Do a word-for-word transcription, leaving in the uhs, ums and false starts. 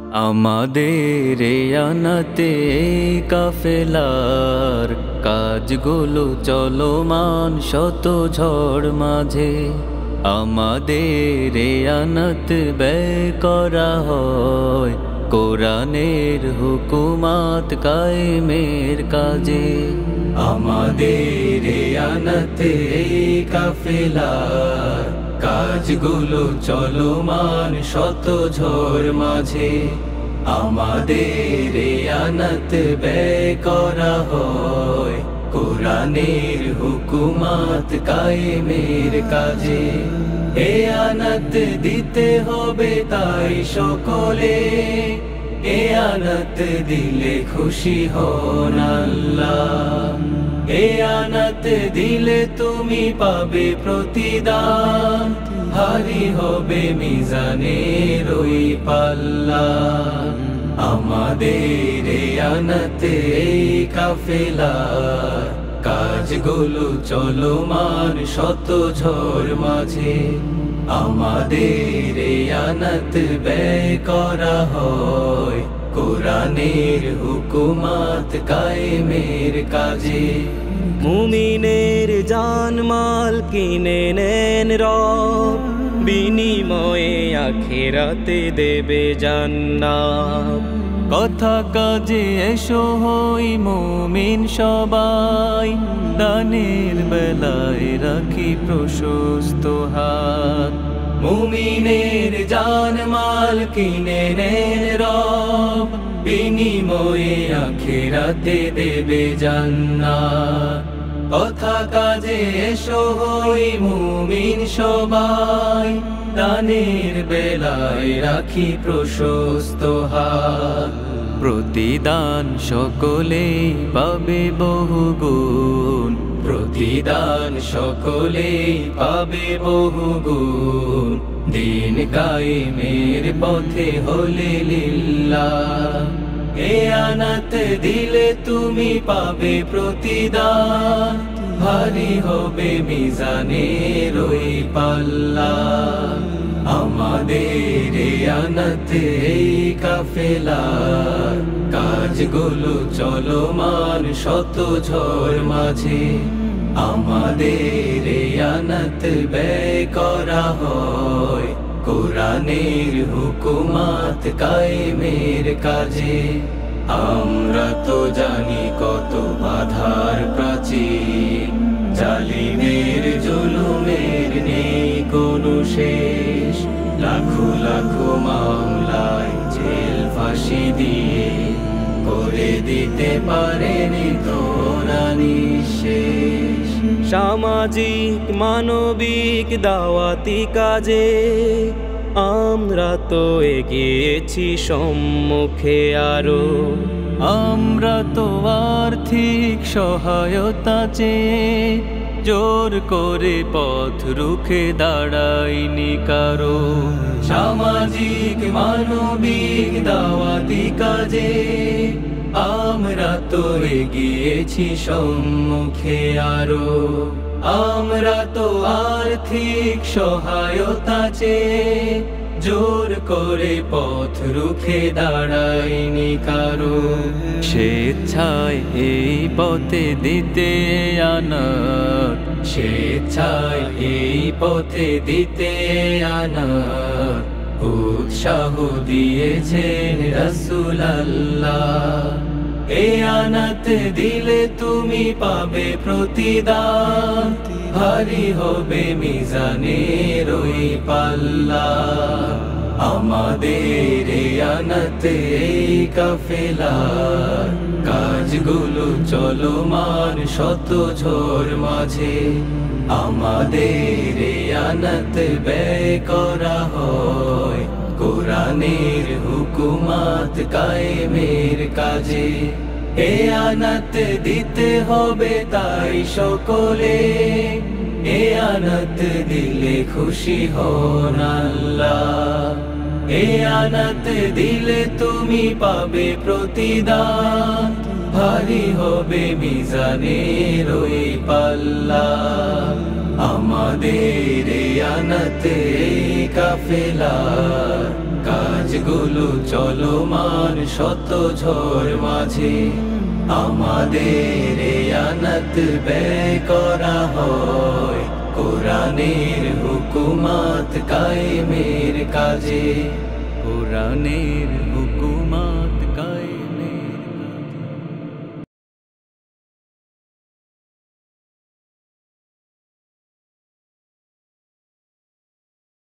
আমাদের এই আনাতে কাফেলার কাজগুলো চলমান শত ঝড় মাঝে। আমাদের এই আনাত ব্যয় করা হয় কোরআনের হুকুমাত কায়েমের কাজে। আমাদের এই আনাতে কাফেলার কাজগুলো চলমান শত ঝড় মাঝে। আমাদের এই আনাত ব্যয় করা হয় কোরআনের হুকুমাত কায়েমের কাজে। এ আনাত দিতে হবে তাই সকলে, এ আনাত দিলে খুশি হন আল্লাহ। এ আনাত দিলে তুমি পাবে প্রতিদান, ভারী হবে মিজানের ওই পাল্লা। আমাদের এই আনাতে কাফেলার কাজগুলো চলমান শত ঝড় মাঝে। আমাদের এই আনাত ব্যয় করা হয় কোরআনের হুকুমাত কায়েমের কাজে। মুমিনের জানমাল কিনে নেন রব, বিনিময়ে আখিরাতে দেবে জান্নাত। কথা কাজে এসো হই মুমিন সবাই, দানের বেলায় রাখি প্রশস্ত হাত। মুমিনের জানমাল কিনে নেন রব, বিনিময়ে আখিরাতে দেবে জান্নাত। কথা কাজে এসো হই মুমিন সবাই, দানের বেলায় রাখি প্রশস্ত হাত। প্রতিদান সকলেই পাবে বহুগুণ, প্রতিদান সকলেই পাবে বহুগুণ। দিন কায়েমের পথে হলে লিল্লাহ, এ আনাত দিলে তুমি পাবে প্রতিদান, ভারী হবে মিজানের ওই পাল্লা। আমাদের এই আনাতে কাফেলার কাজগুলো চলমান শত ঝড় মাঝে। আমাদের এই আনাত ব্যয় করা হয় কোরআনের হুকুমাত কায়েমের কাজে। আমরা তো জানি কত বাধার প্রাচীর, জালিমের জুলুমের নেই কোনো শেষ। লাখো লাখো মামলায় জেল ফাঁসি দিয়ে করে দিতে পারেনি তোরা নিঃশেষ। সামাজিক মানবিক দাওয়াতি কাজে আমরা তো এগিয়েছি সম্মুখে আরো। আমরা তো আর্থিক সহায়তা চেয়ে জোর করে পথ রুখে দাঁড়াইনি কারো। সামাজিক মানবিক দাওয়াতি কাজে আমরা তো এগিয়েছি সম্মুখে আরো। আমরা তো আর্থিক সহায়তা চেয়ে জোর করে পথ রুখে দাঁড়াইনি কারো। স্বেচ্ছায় এই পথে দিতে আনাত, স্বেচ্ছায় এই পথে দিতে আনাত উৎসাহ দিয়েছেন রাসূল আল্লাহ। এ আনাত দিলে তুমি পাবে প্রতিদান, ভারী হবে মিজানের ওই পাল্লা। আমাদের এই আনাতে কাফেলার কাজগুলো চলমান শত ঝড় মাঝে। আমাদের এই আনাত ব্যয় করা হয় কোরআনের হুকুমাত কায়েমের কাজে। এ আনাত দিতে হবে তাই সকলে, এ আনাত দিলে খুশি হন আল্লাহ। এ আনাত দিলে তুমি পাবে প্রতিদান, ভারী হবে মিজানের ওই পাল্লা। আমাদের এই আনাতে কাফেলার কাজগুলো চলমান শত ঝড় মাঝে আমাদের আয়াত ব্যয় করা হয় কোরআনের হুকুমাত কায়েমের কাজে কোরআনের হুকুমাত